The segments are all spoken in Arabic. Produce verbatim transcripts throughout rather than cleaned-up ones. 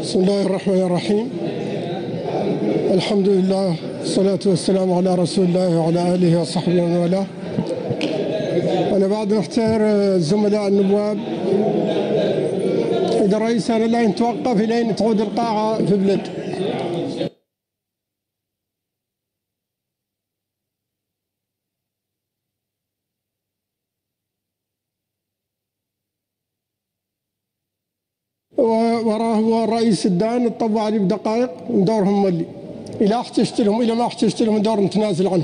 بسم الله الرحمن الرحيم. الحمد لله والصلاة والسلام على رسول الله وعلى آله وصحبه ومن والاه. أنا بعد نختار زملاء النواب إذا رئيس أنا لا نتوقف إلين تعود القاعة في بلد. وراه هو الرئيس الدان تطبع علي بدقائق ندورهم ملي إلى احتجت لهم إلى ما احتجت لهم ندور نتنازل عنهم.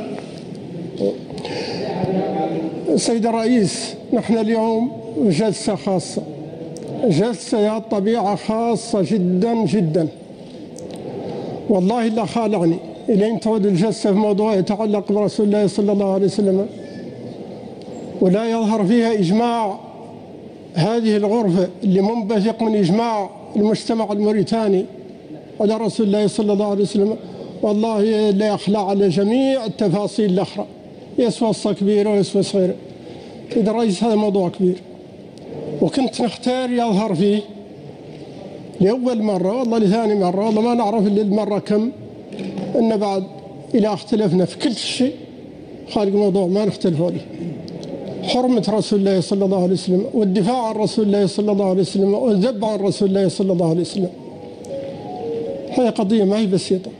سيد الرئيس، نحن اليوم جلسة خاصة، جلسة يا طبيعة خاصة جدا جدا، والله لا خالعني إلين تعود الجلسة في موضوع يتعلق برسول الله صلى الله عليه وسلم ولا يظهر فيها إجماع هذه الغرفة اللي منبثق من إجماع المجتمع الموريتاني على رسول الله صلى الله عليه وسلم، والله لا يخلع على جميع التفاصيل الأخرى، يسوى الصة كبيرة ويسوى صغيرة. إذا الرئيس هذا موضوع كبير، وكنت نختار يظهر فيه لأول مرة والله لثاني مرة والله ما نعرف إلا المرة كم إن بعد إذا اختلفنا في كل شيء خارج موضوع ما نختلف عليه، حرمة رسول الله صلى الله عليه وسلم والدفاع عن رسول الله صلى الله عليه وسلم والذب عن رسول الله صلى الله عليه وسلم. هذه قضية ما هي بسيطة،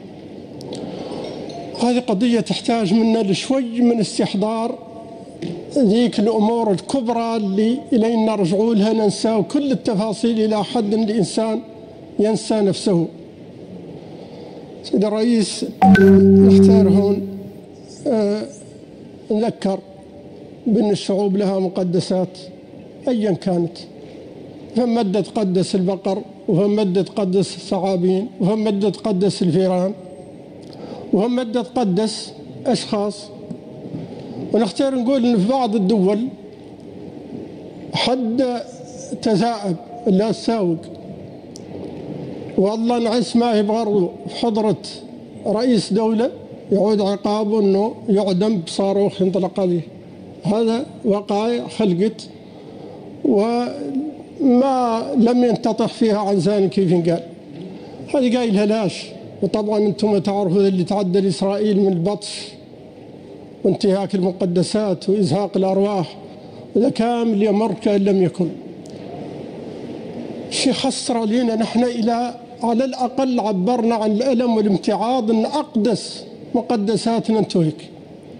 هذه قضية تحتاج منا لشوي من استحضار ذيك الأمور الكبرى اللي إلينا نرجعوا لها ننسى كل التفاصيل إلى حد الإنسان ينسى نفسه. سيد الرئيس، نختار هون آه نذكر بأن الشعوب لها مقدسات أيا كانت، فما مدة تقدس البقر، وفما مدة تقدس الثعابين، وفما مدة تقدس الفيران، وفما مدة تقدس أشخاص. ونختار نقول أن في بعض الدول حد تزاعب لا الساوق، والله نعس ما هي بغرضه في حضرة رئيس دولة يعود عقابه أنه يعدم بصاروخ ينطلق عليه. هذا وقائع خلقت وما لم ينتطح فيها عن زان كيف قال. هذه قايلها لاش، وطبعا انتم تعرفوا اللي تعدى لإسرائيل من البطش وانتهاك المقدسات وإزهاق الأرواح، وإذا كامل يمر كأن لم يكن. شيء خسر لنا نحن إلى على الأقل عبرنا عن الألم والامتعاض أن أقدس مقدساتنا انتهك.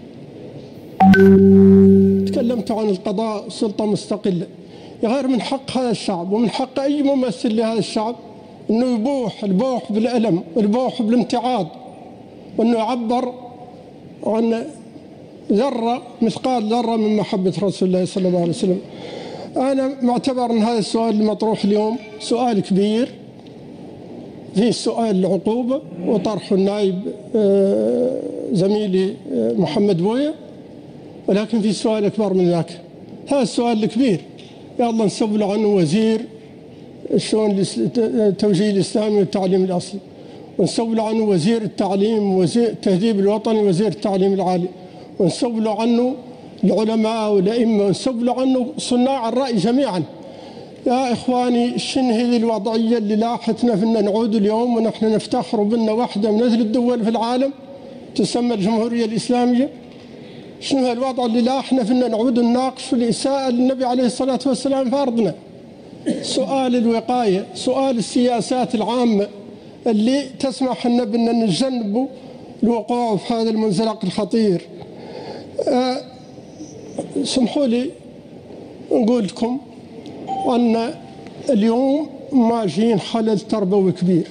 تكلمت عن القضاء سلطة مستقلة، غير من حق هذا الشعب ومن حق أي ممثل لهذا الشعب أنه يبوح البوح بالألم والبوح بالامتعاض، وأنه يعبر عن ذرة مثقال ذرة من محبة رسول الله صلى الله عليه وسلم. أنا معتبر أن هذا السؤال المطروح اليوم سؤال كبير، فيه سؤال العقوبة وطرح النائب زميلي محمد بويا، ولكن في سؤال أكبر من ذاك. هذا السؤال الكبير يا الله نسوي له عنه وزير الشؤون التوجيه الإسلامي والتعليم الأصلي، ونسوي له عنه وزير التعليم وزير التهذيب الوطني وزير التعليم العالي، ونسوي له عنه العلماء والأئمة، ونسوي له عنه صناع الرأي جميعا. يا إخواني، شن هذه الوضعية اللي لاحتنا فينا نعود اليوم ونحن نفتخر بأن واحدة من أجل الدول في العالم تسمى الجمهورية الإسلامية؟ شنو هالوضع اللي لاحنا فينا نعود نناقش الإساءة للنبي عليه الصلاة والسلام في أرضنا؟ سؤال الوقاية، سؤال السياسات العامة اللي تسمح لنا بأن نتجنب الوقوع في هذا المنزلق الخطير. أه سمحوا لي نقول لكم أن اليوم ماشيين خلل تربوي كبير.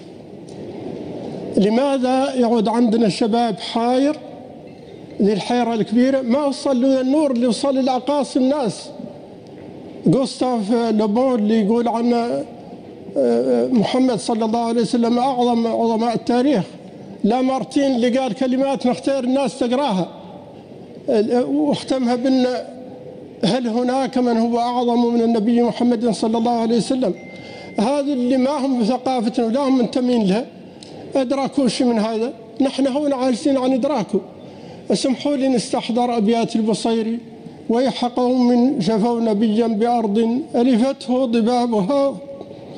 لماذا يعود عندنا شباب حاير ذي الحيرة الكبيرة ما وصل له النور اللي وصل لأقاصي الناس؟ غوستاف لوبون اللي يقول عن محمد صلى الله عليه وسلم أعظم عظماء التاريخ، لامارتين اللي قال كلمات نختار الناس تقراها واختمها بأن هل هناك من هو أعظم من النبي محمد صلى الله عليه وسلم؟ هذا اللي ما هم بثقافتنا ولا هم منتمين لها أدركوا شيء من هذا، نحن هون عاجزين عن إدراكه. اسمحوا لي نستحضر أبيات البصيري: ويح قوم جفوا نبيا بأرض ألفته ضبابها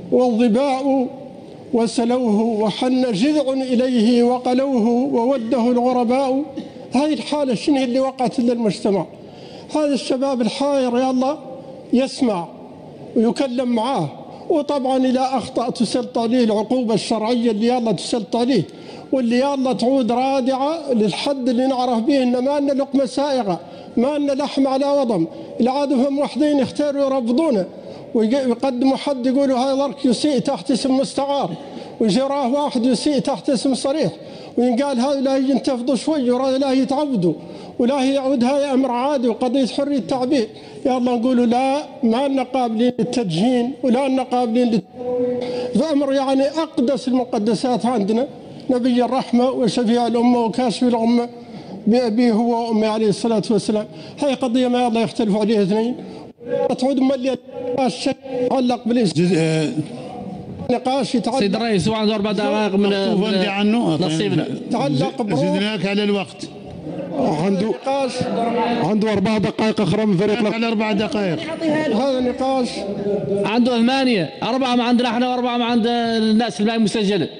والظباء وسلوه، وحن جذع إليه وقلوه ووده الغرباء. هذه الحالة شنو اللي وقعت للمجتمع؟ هذا الشباب الحاير يا الله يسمع ويكلم معاه، وطبعا إذا أخطأ تسلط عليه العقوبة الشرعية اللي يلا تسلط عليه، واللي يلا تعود رادعة للحد اللي نعرف به إن ما لنا لقمة سائغة، ما لنا لحم على وضم. العادهم وحدين يختاروا يرفضونه ويقدموا حد يقولوا هذا ضرك يسيء تحت اسم مستعار، ويجي وراه واحد يسيء تحت اسم صريح، وينقال هذا لا ينتفضوا شوي وهذا لا يتعبدوا ولا يعود هذا أمر عادي وقضية حرية التعبير. يا الله نقولوا لا، ما لنا قابلين للتدجين ولا لنا قابلين لل... فأمر يعني أقدس المقدسات عندنا، نبي الرحمة وشفيع الأمة وكاشف الأمة بأبيه هو وأمي عليه الصلاة والسلام. هاي قضية ما الله يختلف عليها اثنين. تعود مليان الشك يتعلق بالإسلام، نقاش يتعلق. سيد الرئيس، وعنده أربع دقائق من نصيبنا. تعلق زدناك على الوقت. عنده نقاش، عنده أربع دقائق أخرى من فريق على أربع دقائق. هذا نقاش عنده ثمانية، أربعة ما عندنا احنا وأربعة ما عند الناس اللي مسجلة.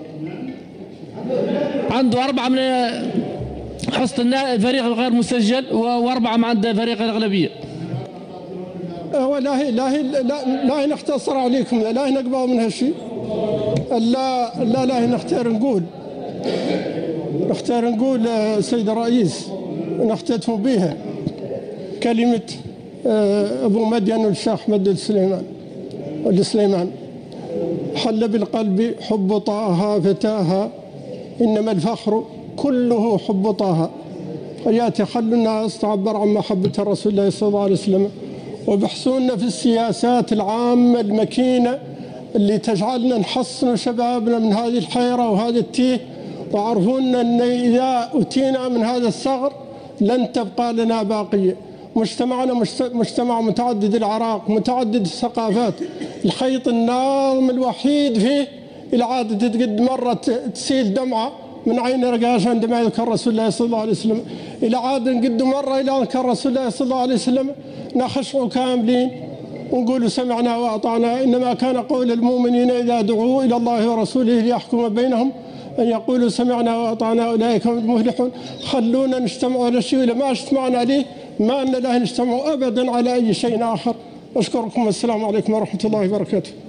عنده أربعة من حصة الفريق الغير مسجل وأربعة ما عند فريق الأغلبية. هو لا هي لا هي لا لا نختصر عليكم، لا هي نقبل من هالشيء، لا لا لا نختار نقول نختار نقول سيد الرئيس ونختتم بها كلمة أبو مدين والشيخ أحمد السليمان والسليمان: حل بالقلب حب طه فتاها، إنما الفخر كله حب طه. وياتي خل الناس تعبر عن محبة رسول الله صلى الله عليه وسلم، وبحثونا في السياسات العامة المكينة اللي تجعلنا نحصن شبابنا من هذه الحيرة وهذا التيه، وعرفونا أن إذا أتينا من هذا الثغر لن تبقى لنا باقية. مجتمعنا مجتمع متعدد الأعراق متعدد الثقافات، الخيط الناظم الوحيد فيه العادة تقد مرة تسيل دمعة من عين رقاش عندما يذكر رسول الله صلى الله عليه وسلم، إلى عاد نقد مرة إلى ذكر رسول الله صلى الله عليه وسلم نخشع كاملين ونقول سمعنا وأطعنا. إنما كان قول المؤمنين إذا دعوا إلى الله ورسوله ليحكم بينهم أن يقولوا سمعنا وأطعنا أولئك هم المفلحون. خلونا نجتمع على شيء، ولا ما اجتمعنا عليه ما أن لا نجتمع أبدا على أي شيء آخر. أشكركم والسلام عليكم ورحمة الله وبركاته.